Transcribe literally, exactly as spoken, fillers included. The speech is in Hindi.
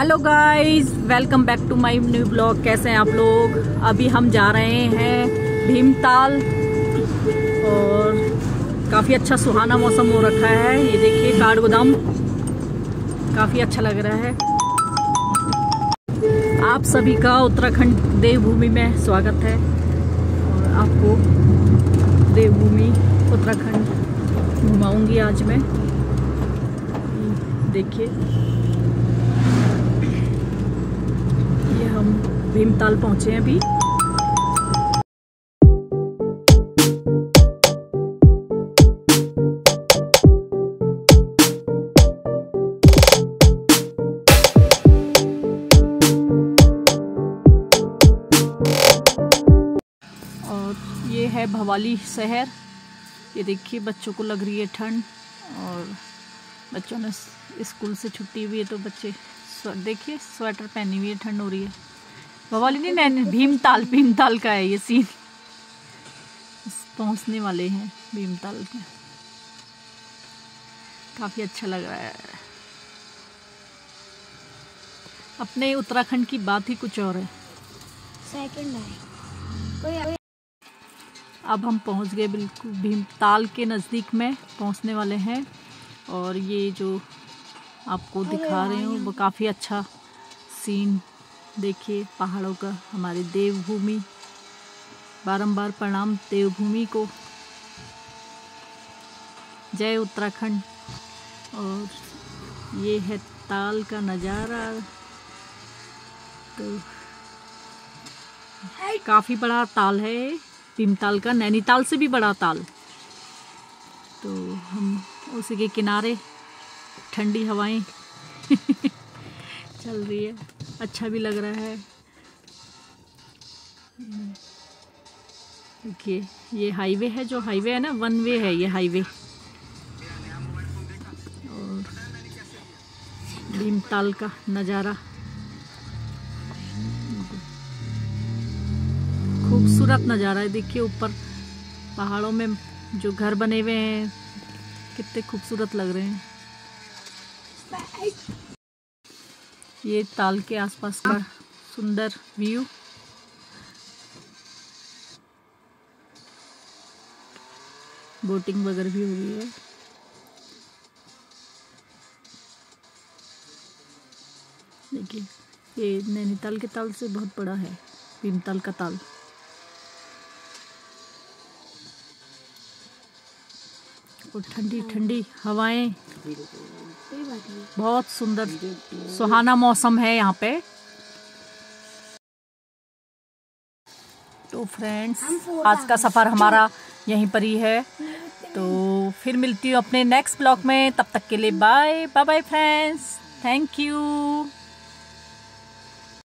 Hello guys, welcome back to my new blog. कैसे हैं आप लोग? अभी हम जा रहे हैं भीमताल और काफ़ी अच्छा सुहाना मौसम हो रखा है। ये देखिए काठगोदाम काफ़ी अच्छा लग रहा है। आप सभी का उत्तराखंड देवभूमि में स्वागत है और आपको देवभूमि उत्तराखंड घुमाऊंगी आज मैं। देखिए ये हम भीमताल पहुंचे हैं अभी। और ये है भवाली शहर। ये देखिए बच्चों को लग रही है ठंड और बच्चों ने स्कूल से छुट्टी हुई है तो बच्चे देखिए स्वेटर पहनी हुई है, ठंड हो रही है। भवाली नहीं, नैनी भीमताल भीमताल का है ये सीन। पहुंचने वाले हैं भीमताल में। काफ़ी अच्छा लग रहा है। अपने उत्तराखंड की बात ही कुछ और है। सेकंड है। अब हम पहुंच गए, बिल्कुल भीमताल के नज़दीक में पहुंचने वाले हैं। और ये जो आपको दिखा रहे हूँ वो काफ़ी अच्छा सीन देखिए पहाड़ों का। हमारी देवभूमि, बारंबार प्रणाम देवभूमि को। जय उत्तराखंड। और ये है ताल का नज़ारा। तो काफ़ी बड़ा ताल है भीमताल का, नैनीताल से भी बड़ा ताल। तो हम उसी के किनारे, ठंडी हवाएं चल रही है, अच्छा भी लग रहा है। देखिए ये हाईवे है, जो हाईवे है ना, वन वे है ये हाईवे। और भीमताल का नज़ारा खूबसूरत नज़ारा है। देखिए ऊपर पहाड़ों में जो घर बने हुए हैं कितने खूबसूरत लग रहे हैं। ये ताल के आसपास का सुंदर व्यू। बोटिंग वगैरह भी हो रही है। देखिए ये नैनीताल के ताल से बहुत बड़ा है भीमताल का ताल। और ठंडी ठंडी हवाएं, बहुत सुंदर सुहाना मौसम है यहाँ पे। तो फ्रेंड्स आज का सफ़र हमारा यहीं पर ही है। तो फिर मिलती हूँ अपने नेक्स्ट ब्लॉग में। तब तक के लिए bye bye bye friends, thank you.